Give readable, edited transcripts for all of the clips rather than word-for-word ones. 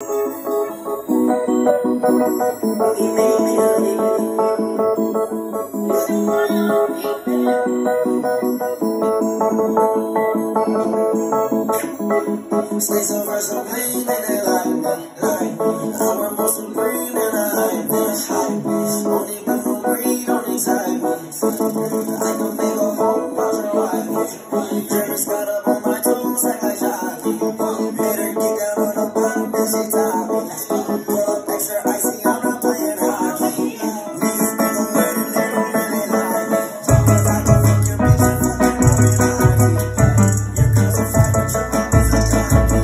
Stay so versatile, and they like I wear more supreme and I hype it. Only got no greed, only time. I can make a whole bunch of life. Dreamers got up on my toes like I shot me. Hater kick out on the block, then she top me. Pull up extra icy, I'm not playing hockey. Niggas think I'm weird and they don't really like me. Cause I can fuck your bitch and fuck your mom and hockey. Your girl's a fat bitch, your mommy's a jockey.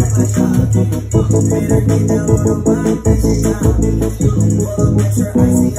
Extra icy